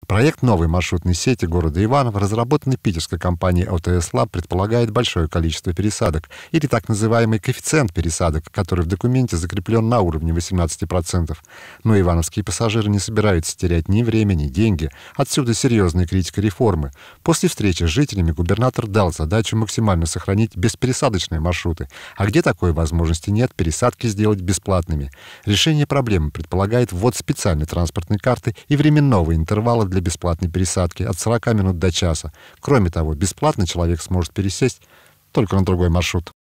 Проект новой маршрутной сети города Иваново, разработанный питерской компанией ОТС Лаб, предполагает большое количество пересадок, или так называемый коэффициент пересадок, который в документе закреплен на уровне 18%. Но ивановские пассажиры не собираются терять ни время, ни деньги. Отсюда серьезная критика реформы. После встречи с жителями губернатор дал задачу максимально сохранить беспересадочные маршруты. А где такой возможности нет, пересадки сделать бесплатными. Решение проблемы предполагает ввод специальной транспортной карты и временного интервала для бесплатной пересадки от 40 минут до часа. Кроме того, бесплатно человек сможет пересесть только на другой маршрут.